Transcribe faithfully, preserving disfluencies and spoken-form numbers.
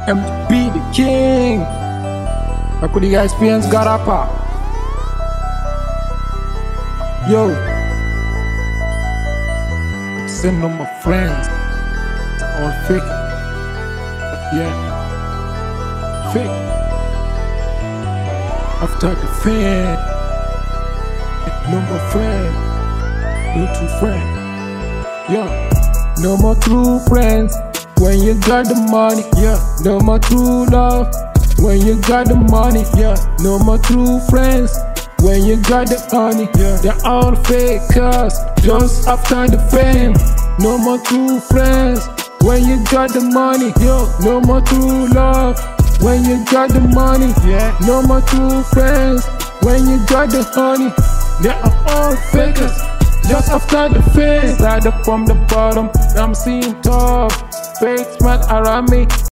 Mgbtheking. I could you guys experience Garapa? Yo, send on my friends. All fake. Yeah, fake. After the fan, no more friend, no true friend. Yeah, no more true friends when you got the money. Yeah, no more true love when you got the money. Yeah, no more true friends when you got the honey. Yeah, they're all fakers just after the fame. No more true friends when you got the money. Yo, no more true love when you got the money. Yeah, no more true friends when you got the honey. They are all fakers just after the fame. Started from the bottom, I'm seeing top. Fake smart around me.